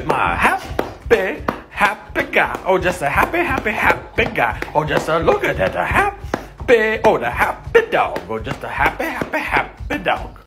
My happy, happy guy. Oh, just a happy, happy, happy guy. Oh, just a look at that, a happy, oh, the happy dog. Oh, just a happy, happy, happy dog.